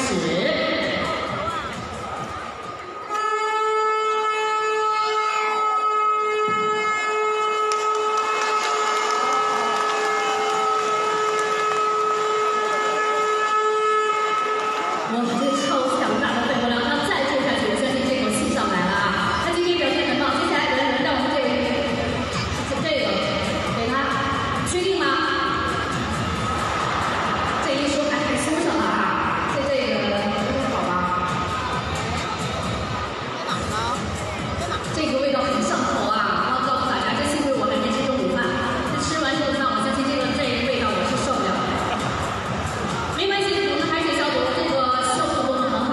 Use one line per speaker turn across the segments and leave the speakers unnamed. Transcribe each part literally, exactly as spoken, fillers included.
始。 哇，这超强大的肺活量，那再做下去，我相信这口气上来了啊！那今天表现很棒，接下来能让我们这个这个给他，确定吗？这一说还还说上了啊！这这个好吧？这个味道很上头啊！然后告诉大家，这幸亏我还没吃中午饭，这吃完之后呢，我相信这个这个味道我是受不了的。没关系，我们海水消毒这个。 效果很好。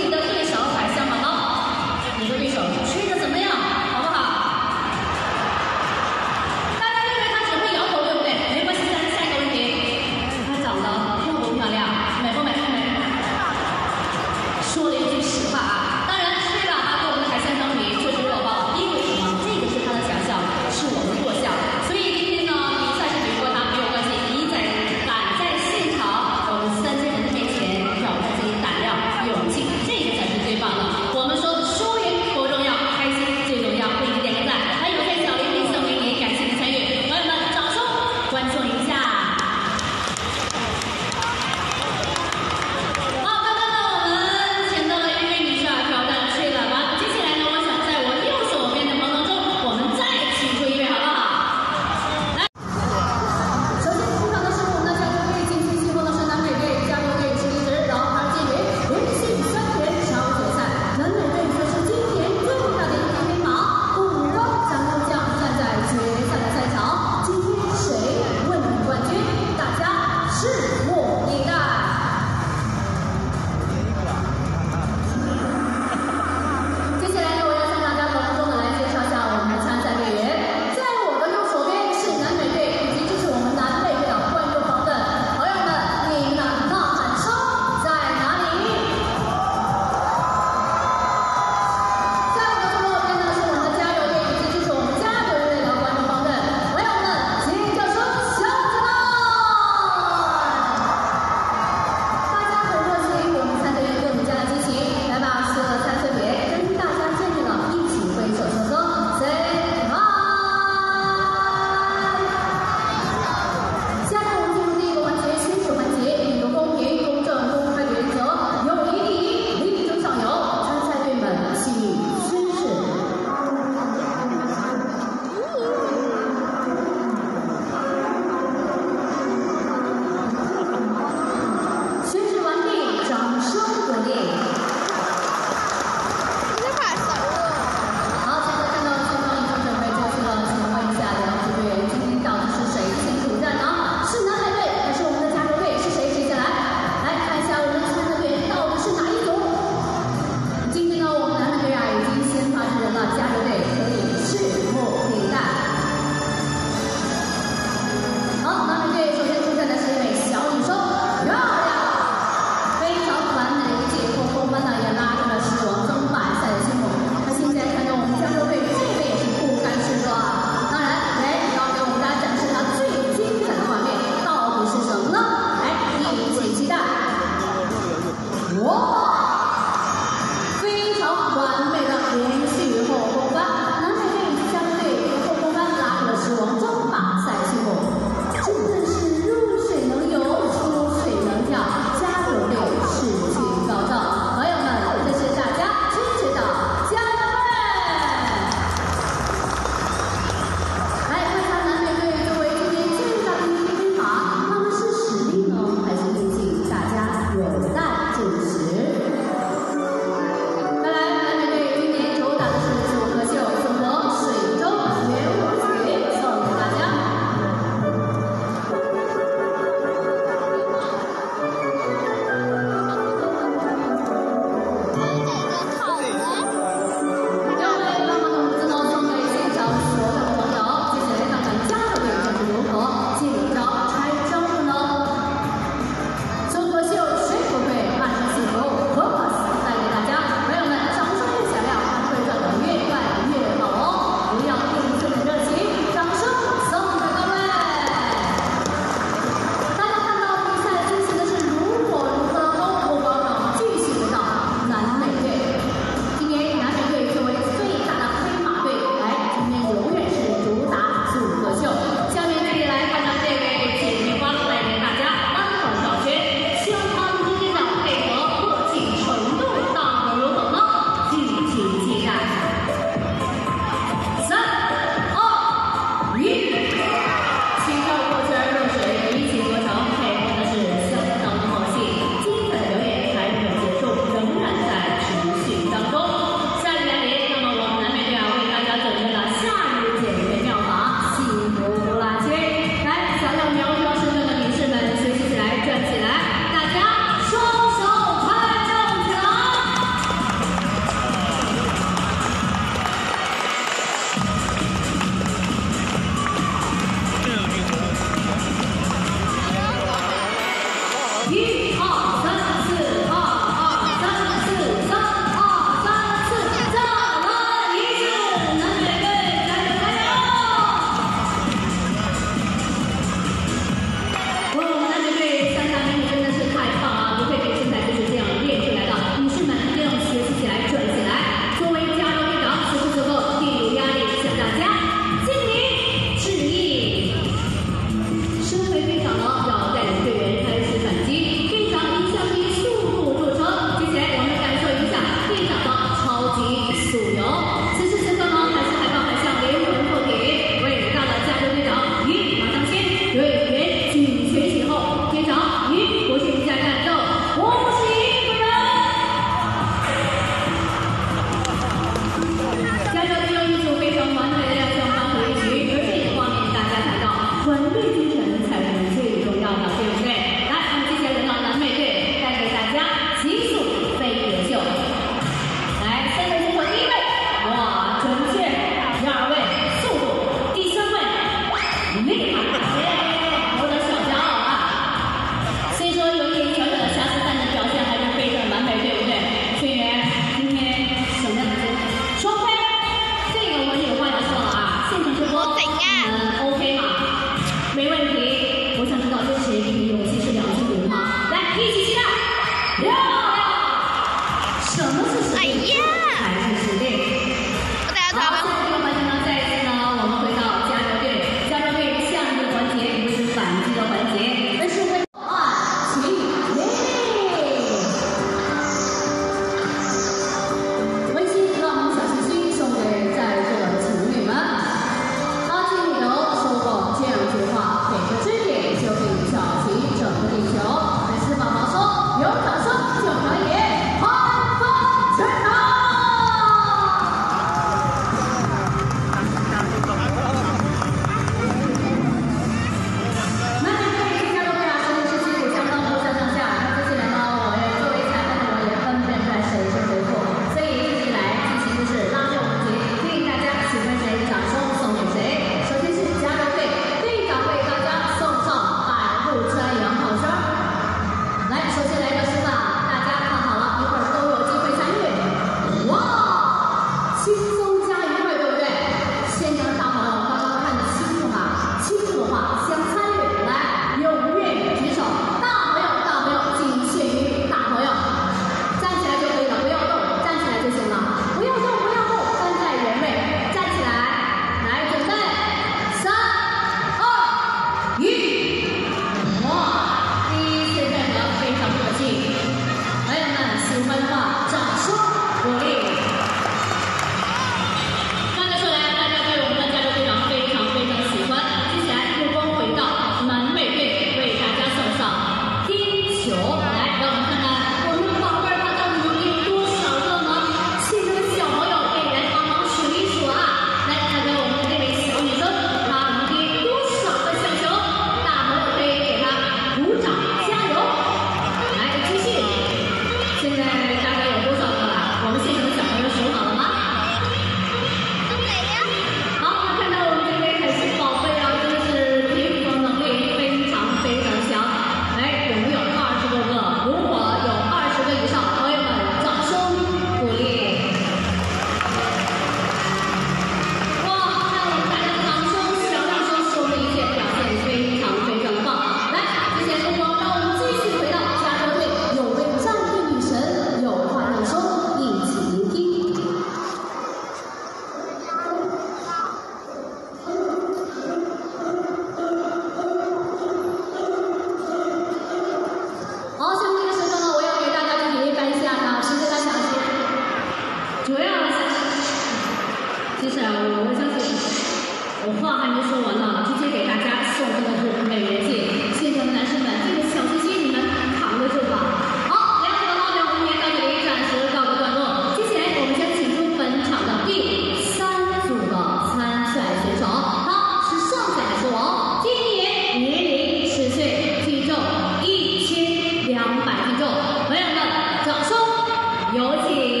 主要接下来我我相信我话还没说完呢，直接给大家送上的是美人计。现场的男生们，这个小心心你们扛得住吗？好，两组的号表我们也到这里暂时告个段落。接下来我们将请出本场的第三组的参赛选手，他是上赛海狮王，今年年龄十岁，体重一千两百斤重。朋友们，掌声有请。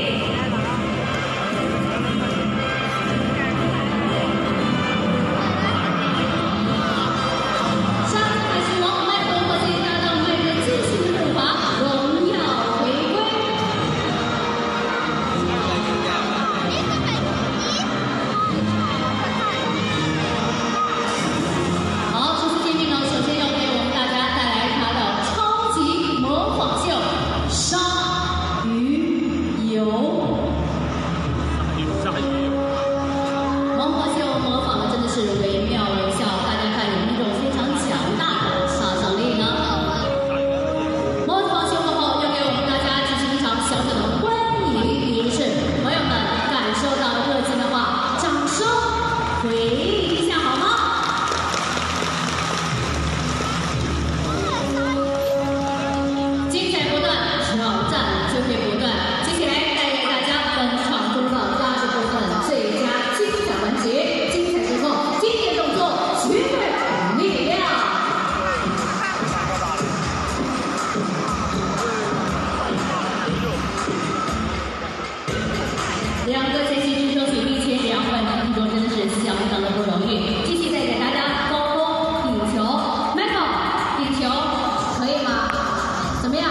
两个前期只收取一千两百名听众，真的是相当的不容易。继续再给大家高空顶球 ，Michael 顶球可以吗？怎么样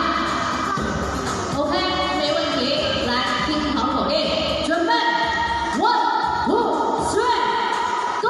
？OK， 没问题。来，听好口令，准备 ，one two three go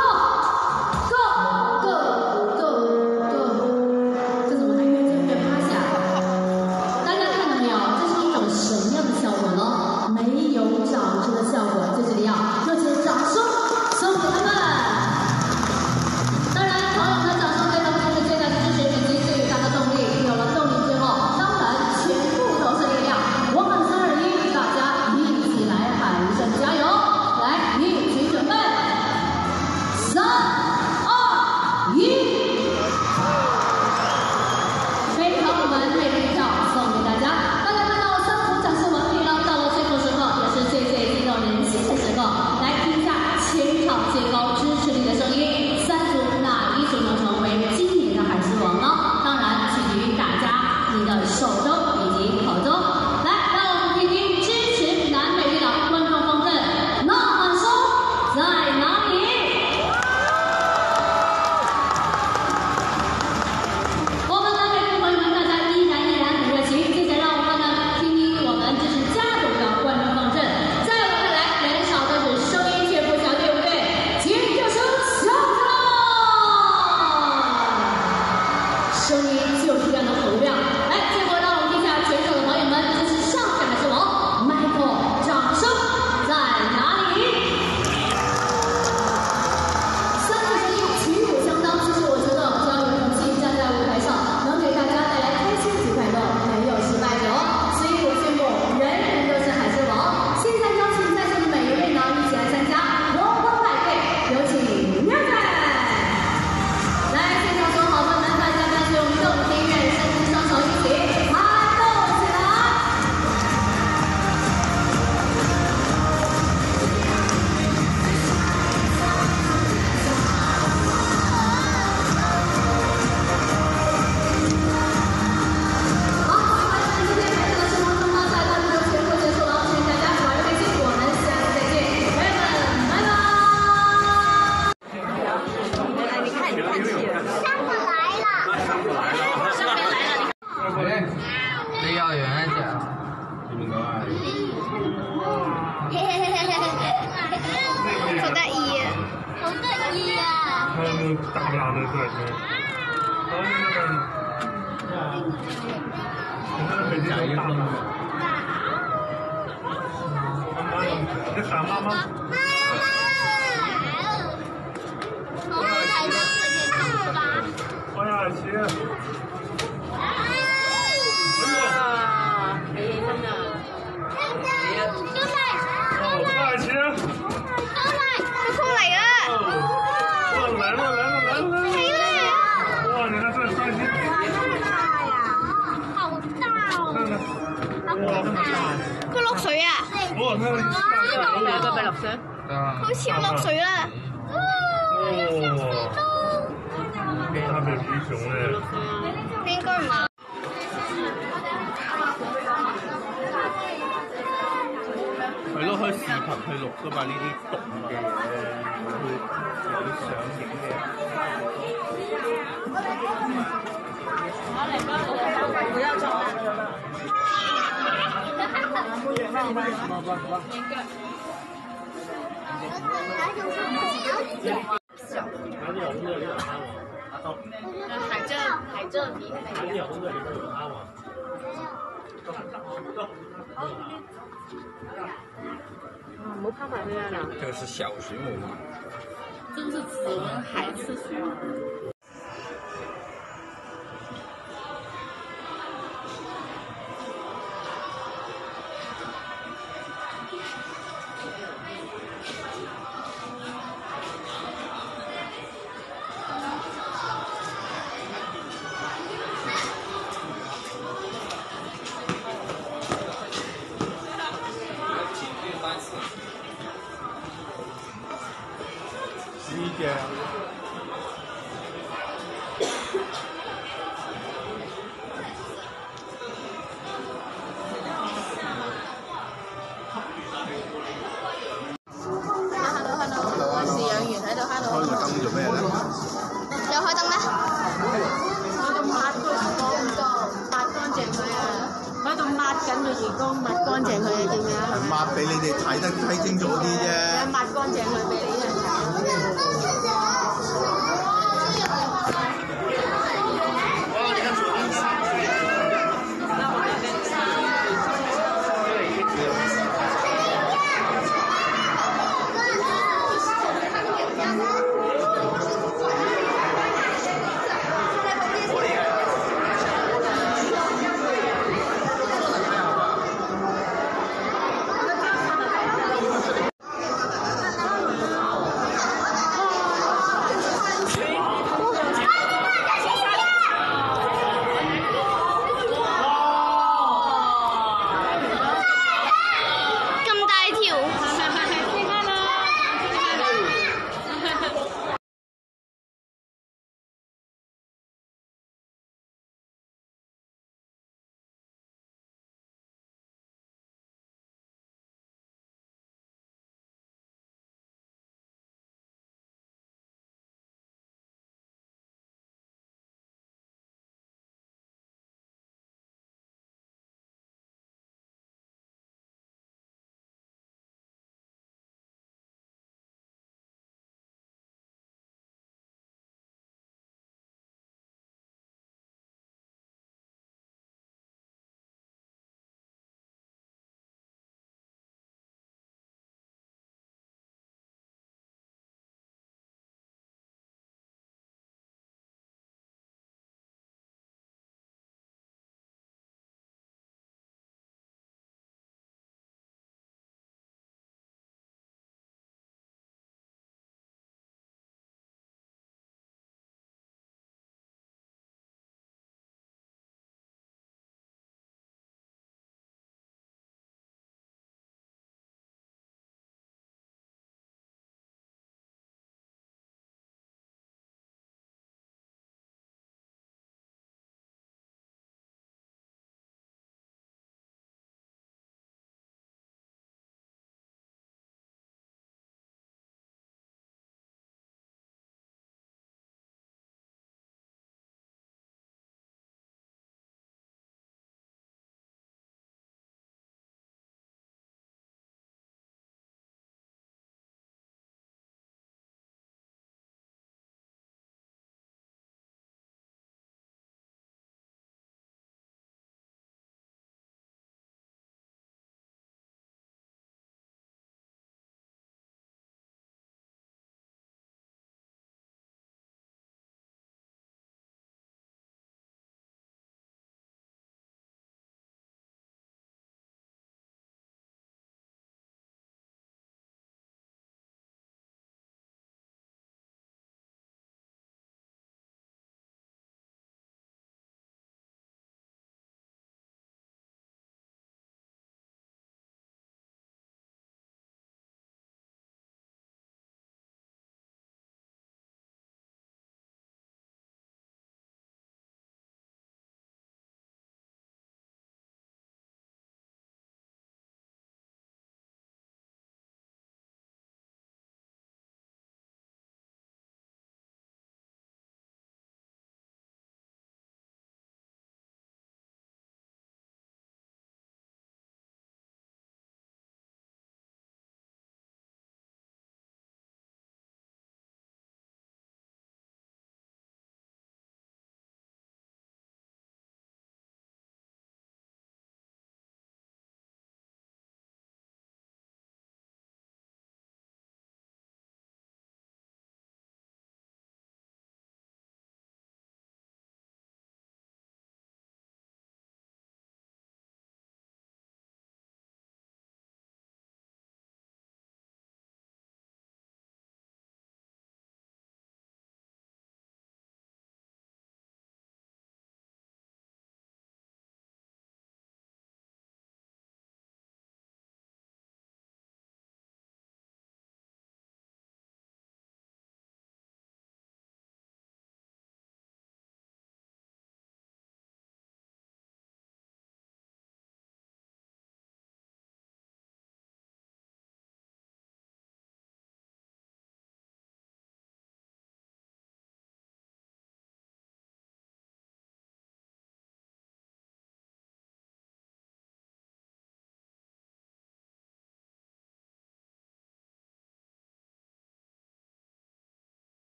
go go go go， 这怎么还越接越趴下？大家看到没有？这是一种什么样的效果呢？ 没有掌声的效果，在这里要热情掌声送给他们。当然，朋友们的掌声对他们是最大的支持以及最大的动力。有了动力之后，当然全部都是力量。我喊三二一，大家一起来喊一声加油！来，一起准备，三二一，非常完美的一票送给大家。大家看到三组展示完毕了，到了。 最最激动人心的时候，来听一下全场最高支持力的声音。三组哪一组能成为今年的海狮王呢？当然取决于大家你的手中以及口中。来，让我们听听支持南美丽的观众方阵，呐喊声在哪里？我们南美丽的朋友们，大家依然依然很热情。接下来让我们看看听听我们支持加州的观众方阵。 声音就是这样的洪亮。来，最后让我们听一下全场的朋友们，这是上海海狮王 Michael， 掌声在哪里？三组声音旗鼓相当，其实我觉得只要有勇气站在舞台上，能给大家带来开心及快乐，没有失败者。所以我宣布，人人都是海狮王。现在邀请在座的每一位呢，一起来参加国欢派对，有请热菜。来，现场所有好朋友们，大家。 用动听乐，伸出双手一起嗨动起来！好，朋友们，今天晚上的生活中花赛到这就全部结束了，祝大家玩得开心，我们下次再见，朋友们，拜拜！来，你看，你看起来。
离要远一点。
口袋一，口袋一啊！
还有那个大不大的个子，还有那个，你看北京有大的。妈妈，你喊妈妈。妈妈。我要海狮。我要海狮。
啊，可以真的。
哇，佢
係個碧綠水，
好似落水啦！
哦，他們皮熊咧，
應該唔係。
係咯，開視頻去錄噶嘛，呢啲動嘅嘢咧，去有啲相影嘅。
不要裝。海蜇海蜇皮係咪啊？啊，唔好拋埋去啊嗱！
這個是小水母嘛？
真是只聞海吃水母。
呢嘅。
Hello hello， 飼養員喺度 hello。
開個燈做咩咧？
有開燈咩？
喺度抹個魚缸度，抹乾淨佢啊！喺度抹緊個魚缸，抹乾淨佢啊！見唔見啊？
抹俾你哋睇得睇清楚啲啫。
抹乾淨佢俾你人睇。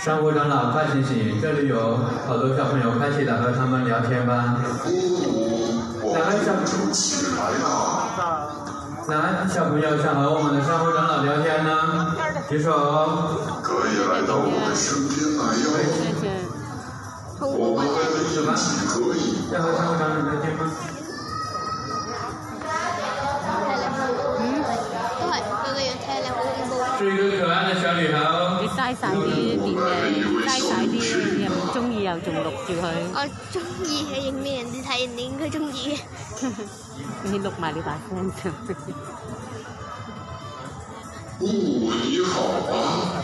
珊瑚长老，快醒醒！这里有好多小朋友，快起来和他们聊天吧。哪位小朋友起来了？哪位小朋友想和我们的珊瑚长老聊天呢？举手。可以来到我们身边来哟。我们一起可以。要和珊瑚长老聊天吗？是一个可愛嘅小女孩哦。
你嘥晒啲電嘅，嘥晒啲又唔中意又仲錄住佢。
我中意嘅，影咩人哋睇人哋應該中意嘅。
你錄埋你把聲上。
哦，你好啊。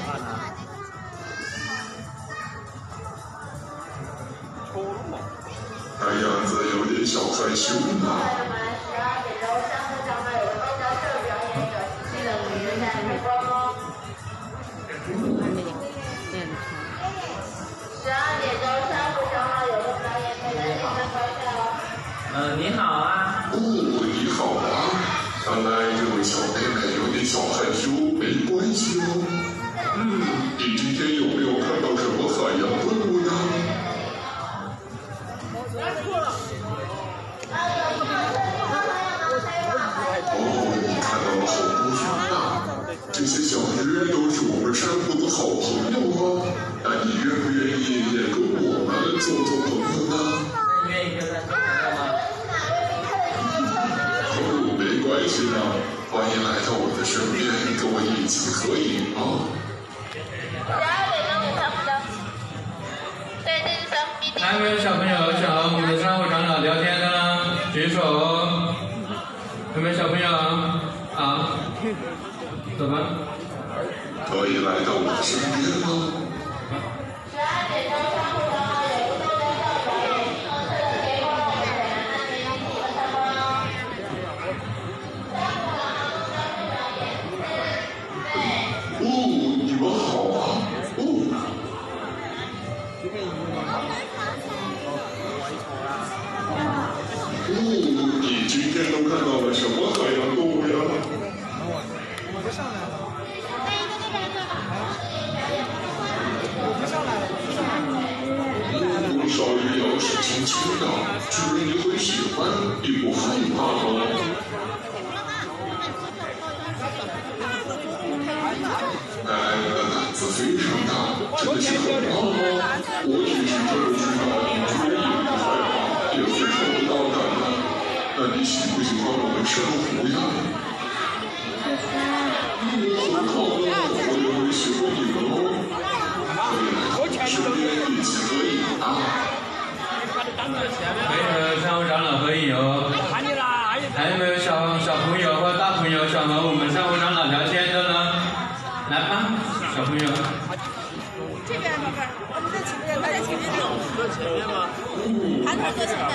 看樣子有點小害羞呢。
呃，你好啊。
哦，你好啊。看来这位小妹妹有点小害羞，没关系哦。嗯，你今天有没有看到什么海洋动物呢？哦，你看到了好多鱼呢。这些小鱼都是我们珊瑚的好朋友哦。那你愿不愿意也跟我们做做朋友呢？
愿意跟咱做朋友吗？
哦，没关系的，欢迎来到我的身边，跟我一起合影啊！还有没有小朋友想和我们的珊瑚长老聊天的呢？举手。有没有小朋友啊？好，走吧。可以来到我的身边吗？哦，你们好啊！哦。哦，你今天都看到了什么海洋动物呀？我不上来了。我不上来了。哦，鲨鱼要是轻轻的，主人你会喜欢，你不害怕吗？奶奶的胆子非常大，真的是很棒哦！我只是这么知道，主人也不害怕，也非常的大胆呢。那你喜不喜欢我们珊瑚呀？很好的，我也会喜欢你们哦。可以来到我身边一起合影啊！可以和珊瑚长老合影哦。还有没有小小朋友或大朋友想和我们珊瑚长老聊天的呢？来吧，小朋友。
这边宝贝儿，我们在前面，他在前面呢。
在前面吗？
韩头在前面。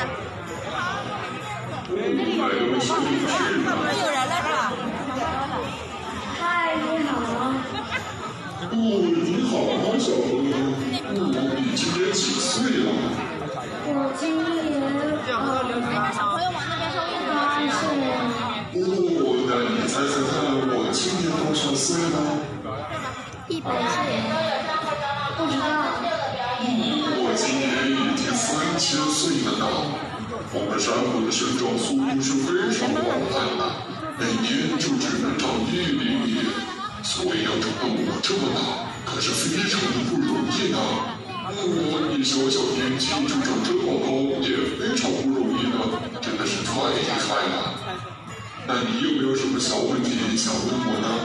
还有没
有人了是吧？
嗨，你好。
哦，你好啊，小朋友。哦，你今年几岁了？
我今年呃，
小朋友往那边收银
八岁。
哦，那你猜猜看，我今年多少岁了？
一百岁。不知道。
我今年已经三千岁了呢。我们珊瑚的生长速度是非常缓慢的，每年就只能长一厘米，所以要长到我这么大，可是非常的不容易呢。哦，你小小年纪就长这么高，也非常不容易呢，真的是太厉害了。那你有没有什么小问题想问我呢？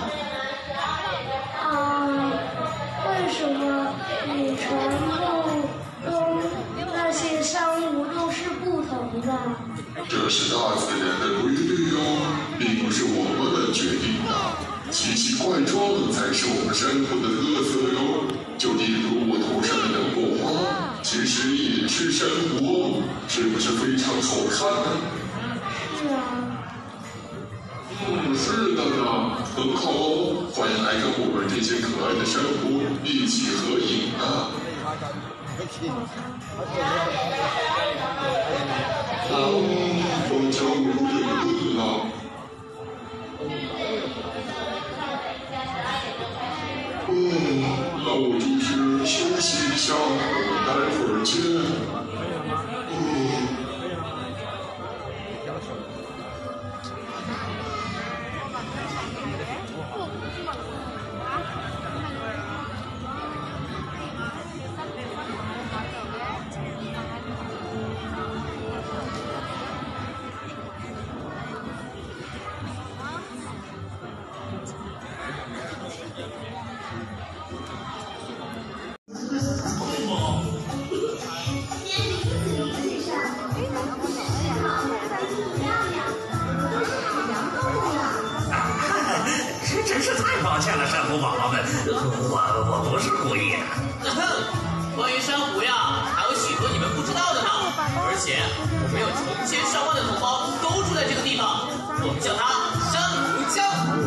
啊，为什么你全部都那些珊瑚都是不同的？
这是大自然的规律哟，并不是我们能决定的。奇奇怪状才是我们珊瑚的特色哟。就例如我头上的两朵花，其实也是珊瑚，是不是非常好看呢？
是啊。
嗯，是的呢，很好哦，欢迎来跟我们这些可爱的珊瑚一起合影啊！好，风车舞有点困了。嗯，那我就是休息。
抱歉了，珊瑚宝宝们，我我不是故意的。
关于珊瑚呀，还有许多你们不知道的呢。而且我们有成千上万的同胞都住在这个地方，我们叫它珊瑚礁。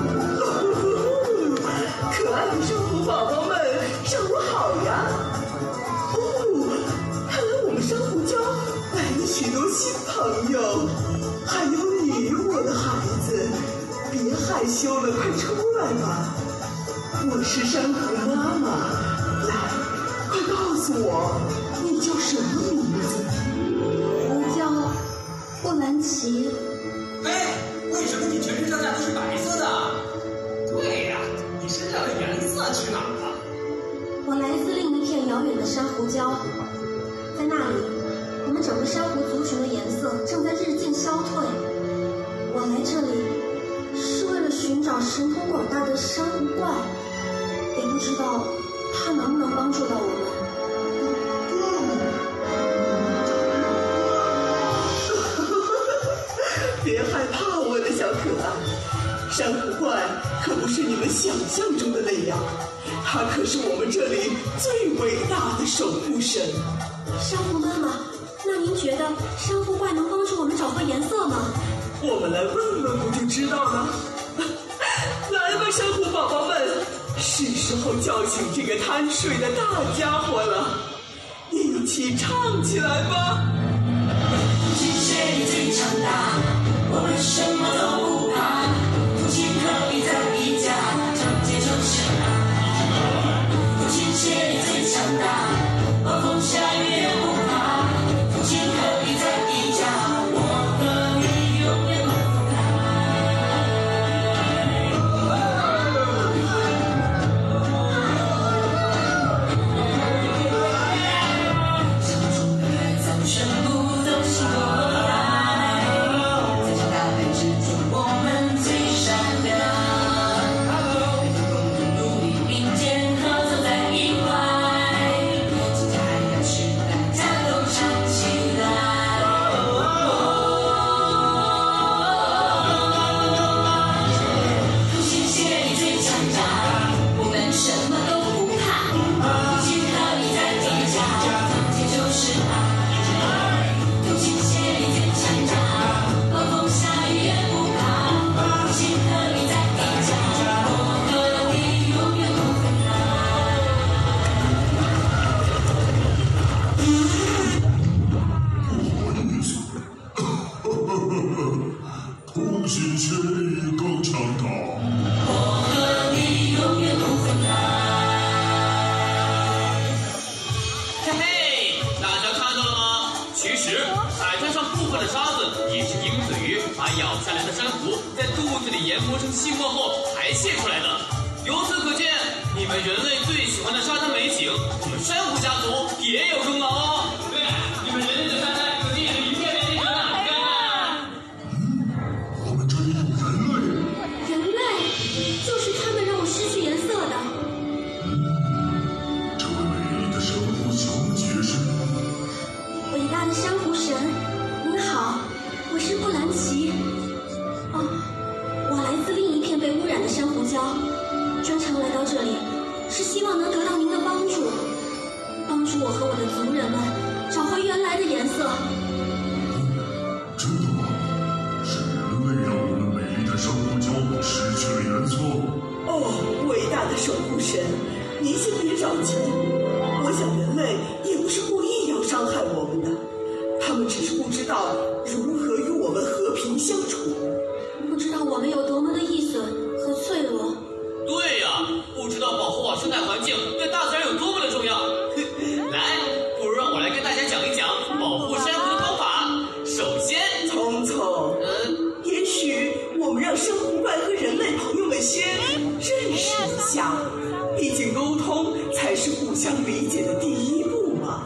可爱的珊瑚宝宝们，上午好呀！哦，看来我们珊瑚礁来了许多新朋友，还有你，我的孩子，别害羞了，快出来吧！我是珊瑚妈妈，来，快告诉我，你叫什么名字？
我叫布兰奇。
哎，为什么你全身上下都是白色的？对呀、啊，你身上的颜色去哪儿了？
我来自另一片遥远的珊瑚礁，在那里，我们整个珊瑚族群的颜色正在日渐消退。我来这里是为了寻找神通广大的珊瑚怪，也不知道它能不能帮助到我们。
别害怕，我的小可爱，珊瑚怪可不是你们想象中的那样，它可是我们这里最伟大的守护神。
珊瑚妈妈，那您觉得珊瑚怪能帮助我们找回颜色吗？
我们来问问不就知道了。来吧，珊瑚宝宝们，是时候叫醒这个贪睡的大家伙了，一起唱起来吧。
世界里最强大，我们什么都不怕，父亲可以在一家，团结就是爱。父亲血里最强大，暴风下雨也不怕，父亲可以在一家，我和你永远不分开。相处的孩子们全部都是我。
同心协力更强大。
我和你永远不分开。
嘿嘿，大家看到了吗？其实海滩上部分的沙子也是鹰嘴鱼把咬下来的珊瑚在肚子里研磨成细末后排泄出来的。由此可见，你们人类最喜欢的沙滩美景，我们珊瑚家族也有功劳哦。对，你们人类的沙滩有自己的一片美景啊！
我们这里有人类。
人类，就是他们让我失去颜色的。
嗯，这位美丽的珊瑚小姐是？
伟大的珊瑚神，您好，我是布兰奇。哦，我来自另一片被污染的珊瑚礁，专程来到这里，是希望能得到您的帮助，帮助我和我的族人们找回原来的颜色。
真的吗？是人类让我们美丽的珊瑚礁失去了颜色？
哦，伟大的守护神，您先别着急，我想人类也不是故意要伤害我们的，他们只是不知道如何与我们和平相处，
不知道我们有多么的易损和脆弱。
对呀、啊，不知道保护好生态环境对大自然有多么的重要。来，不如让我来跟大家讲一讲保护珊瑚的方法。首先，
聪聪，
嗯，
也许我们让珊瑚怪和人类朋友们先认识一下，毕竟沟通才是互相理解的第一步嘛。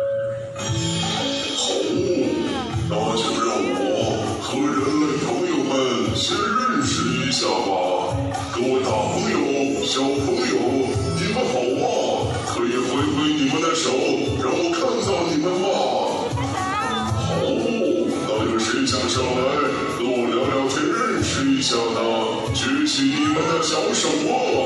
好，那就让我和人类朋友们先认识一下吧。各位大朋友、小朋友，你们好吗？可以挥挥你们的手，让我看到你们吗？好，那有谁想上来和我聊聊天、认识一下呢？举起你们的小手啊！